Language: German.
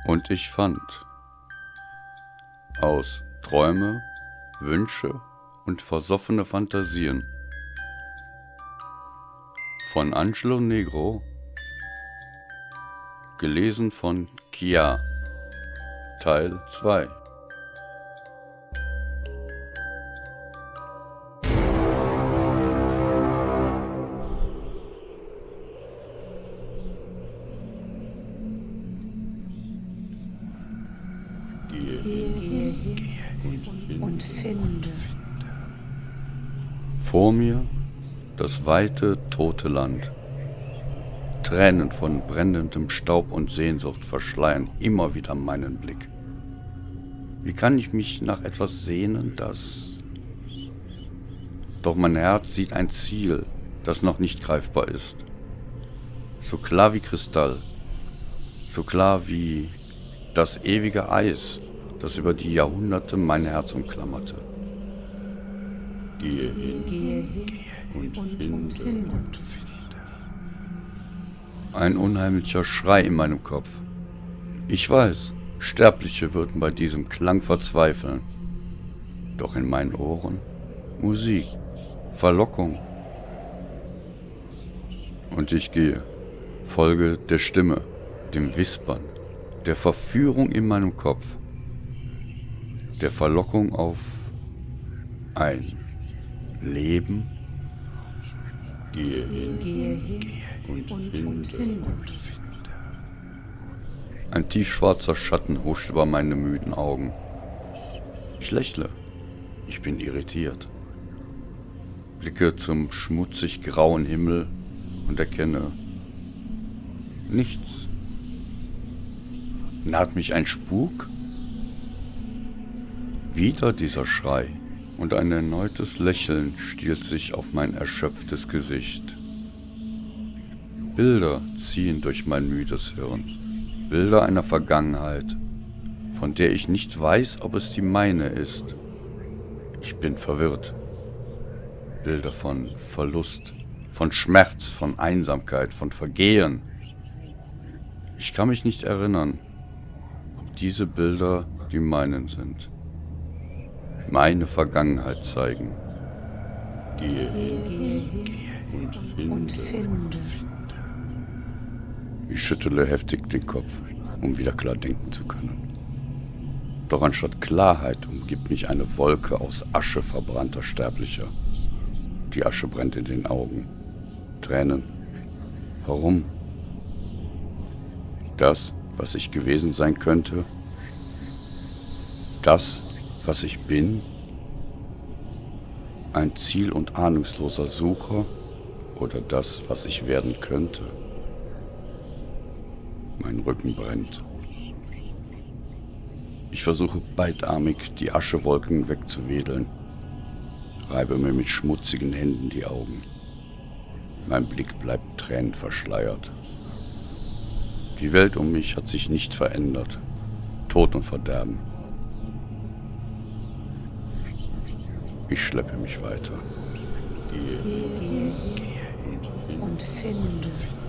Und ich fand aus Träume, Wünsche und versoffene Fantasien von Angelo Negro, gelesen von Kia, Teil 2. Gehe hin und finde. Vor mir das weite, tote Land. Tränen von brennendem Staub und Sehnsucht verschleiern immer wieder meinen Blick. Wie kann ich mich nach etwas sehnen, das... Doch mein Herz sieht ein Ziel, das noch nicht greifbar ist. So klar wie Kristall, so klar wie das ewige Eis, das über die Jahrhunderte mein Herz umklammerte. Gehe hin und finde. Ein unheimlicher Schrei in meinem Kopf. Ich weiß, Sterbliche würden bei diesem Klang verzweifeln. Doch in meinen Ohren Musik, Verlockung. Und ich gehe, folge der Stimme, dem Wispern, der Verführung in meinem Kopf, der Verlockung auf ein Leben. Gehe hin und finde. Ein tiefschwarzer Schatten huscht über meine müden Augen. Ich lächle. Ich bin irritiert. Blicke zum schmutzig grauen Himmel und erkenne nichts. Naht mich ein Spuk? Wieder dieser Schrei und ein erneutes Lächeln stiehlt sich auf mein erschöpftes Gesicht. Bilder ziehen durch mein müdes Hirn. Bilder einer Vergangenheit, von der ich nicht weiß, ob es die meine ist. Ich bin verwirrt. Bilder von Verlust, von Schmerz, von Einsamkeit, von Vergehen. Ich kann mich nicht erinnern, ob diese Bilder die meinen sind. Meine Vergangenheit zeigen. Gehe hin und finde. Ich schüttele heftig den Kopf, um wieder klar denken zu können. Doch anstatt Klarheit umgibt mich eine Wolke aus Asche verbrannter Sterblicher. Die Asche brennt in den Augen. Tränen. Warum? Das, was ich gewesen sein könnte? Das, was ich bin? Ein ziel- und ahnungsloser Sucher? Oder das, was ich werden könnte? Mein Rücken brennt. Ich versuche beidarmig, die Aschewolken wegzuwedeln, reibe mir mit schmutzigen Händen die Augen. Mein Blick bleibt tränenverschleiert. Die Welt um mich hat sich nicht verändert. Tod und Verderben. Ich schleppe mich weiter. Gehe hin und finde.